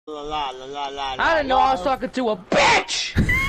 La la la la la I la didn't know I was la. talking to a bitch!